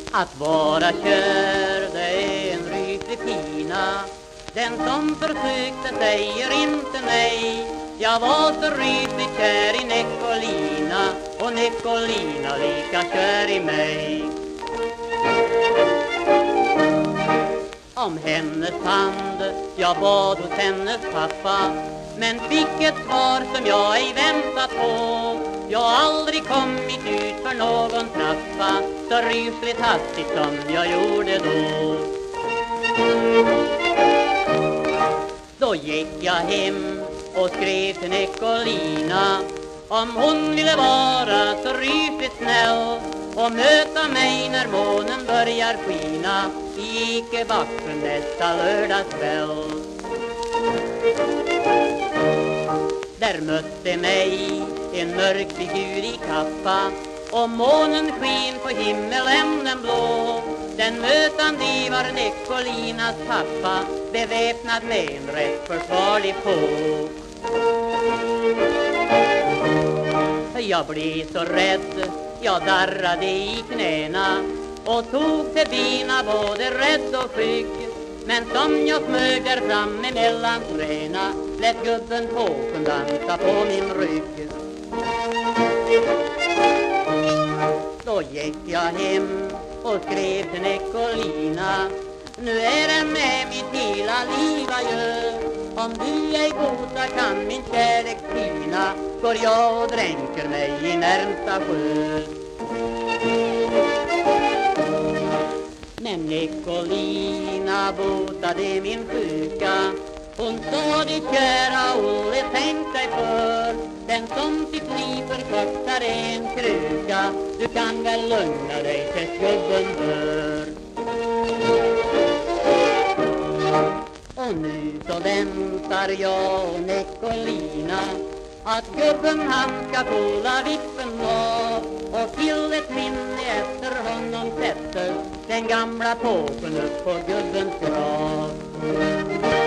Att vara kär, det är en ryslig pina. Den som försökte säger inte nej. Jag var så rysligt kär i Nicolina, och Nicolina lika kär i mig. Om hennes hand jag bad hos hennes pappa, men fick ett svar som jag ej väntat på. Jag har aldrig kommit ut för någon trappa så rysligt hastigt som jag gjorde då. Då gick jag hem och skrev till Nicolina om hon ville vara så rysligt snäll och möta mig när månen börjar skina i Ikebacken nästa lördagskväll. Där mötte mig en mörk figur i kappa, och månen sken på himmelen den blå. Den mötande var Nicolinas pappa, beväpnad med en rätt försvarlig påk. Jag blev så rädd, jag darrade i knäna och tog till bina både rädd och skygg. Men som jag smög där fram emellan träna, lät gubben påken dansa på min rygg. Då gick jag hem och skrev till Nicolina: nu är det med mitt hela liv adjö. Om du ej botar kan min kärlek tina, går jag och dränker mig i närmsta sjö. Men Nicolina botade min sjuka. Hon sa: det kära Olle, tänk dig för. Den som sitt liv förkortar en kruka, du kan väl lugna dig tills gubben dör. Och nu så väntar jag och Nicolina att gubben han ska kolla vippen av, och till ett minne efter honom sätter den gamla påken upp på gubbens grav.